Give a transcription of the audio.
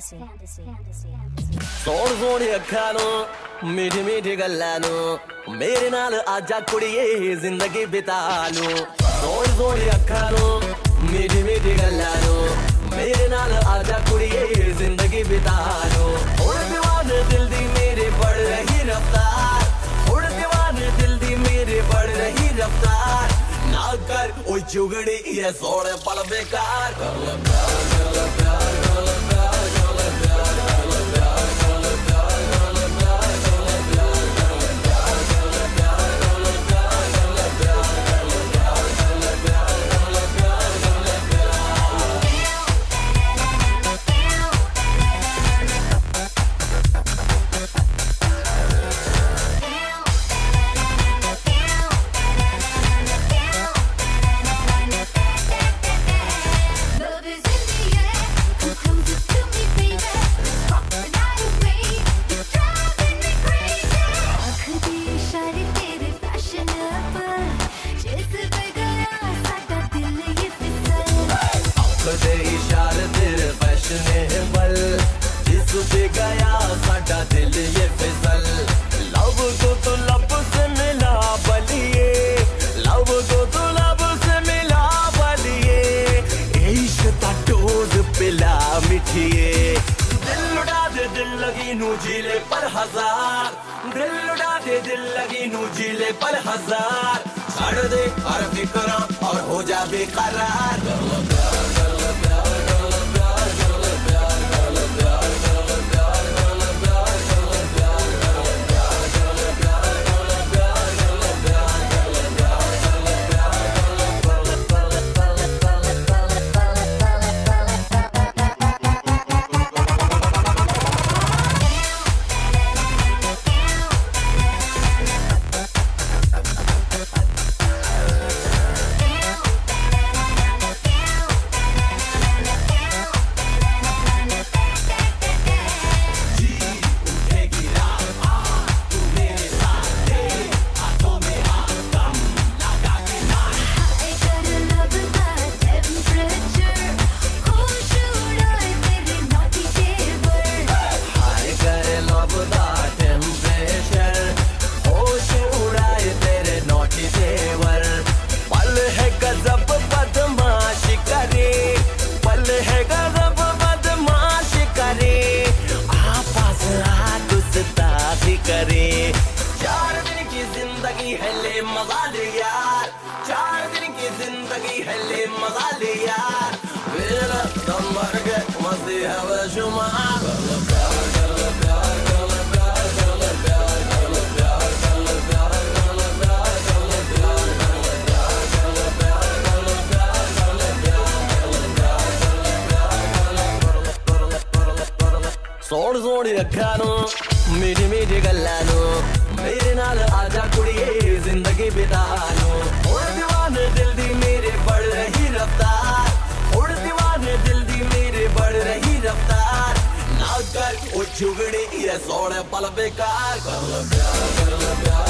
सोण सोण अखां नूं मीठी मीठी गल्लां नूं मेरे नाल आजा कुड़िए जिंदगी बिता लूं। सोण सोण अखां नूं मीठी मीठी गल्लां नूं मेरे नाल आजा कुड़िए जिंदगी बिता लूं। हुण दीवाने दिल दी मेरे बढ़ रही रफ्तार, हुण दीवाने दिल दी मेरे बढ़ रही रफ्तार। ना कर ओ चुगड़ी ये सोने पल बेकार। इशारे तेरे फैशनेबल जिस पे गया साडा दिल ये फिसल। लव को तो लब से मिला बलिए, लव को तो लब से मिला बलिए। इश्क दा डोज पिला मिठिए। दिल उड़ा दे दिल लगी नू जिले पर हजार, दिल उड़ा दे दिल लगी नू जिले पर हजार। छड़ दे हर फिक्रा और हो जा बेकरार। है ले मजा ले यार, 4 दिन की जिंदगी है ले मजा ले यार। मेरा दम भर गए मस्ती है बेशुमार। सोण सोण अखां नूं मीठी मीठी गल्लां नूं मेरे नाल आजा कुड़िए जिंदगी बिता लूं। हुण दीवाने दिल दी मेरे बढ़ रही रफ्तार, हुण दीवाने दिल दी मेरे बढ़ रही रफ्तार। ना कर ओ चुगड़ी ये सोने पल बेकार। कर लो प्यार